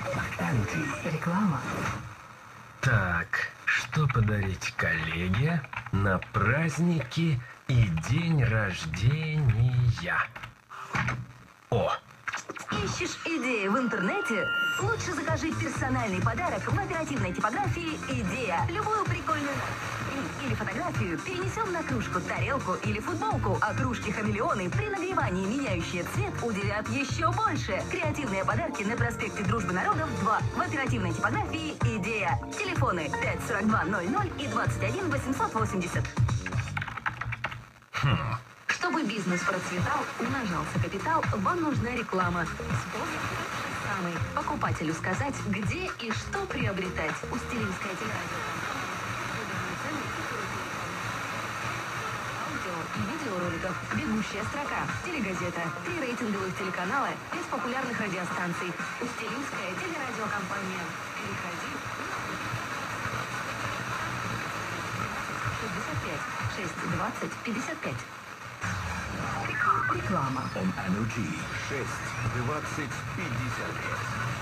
Реклама. Так, что подарить коллеге на праздники и день рождения? О! Ищешь идеи в интернете? Лучше закажи персональный подарок в оперативной типографии «Идея». Любую прикольную или фотографию перенесем на кружку, тарелку или футболку. А кружки-хамелеоны при нагревании, меняющие цвет, удивят еще больше. Креативные подарки на проспекте Дружбы Народов 2 в оперативной типографии «Идея». Телефоны 54200 и 21 880. Чтобы бизнес процветал, умножался капитал, вам нужна реклама. Способ самый. Покупателю сказать, где и что приобретать. Устилинская телерадио. Аудио и видеороликов. Бегущая строка. Телегазета. 3 рейтинговых телеканала. 5 популярных радиостанций. Устилинская телерадиокомпания. Переходи. 65 620 55. Реклама. On Energy 6 20 55.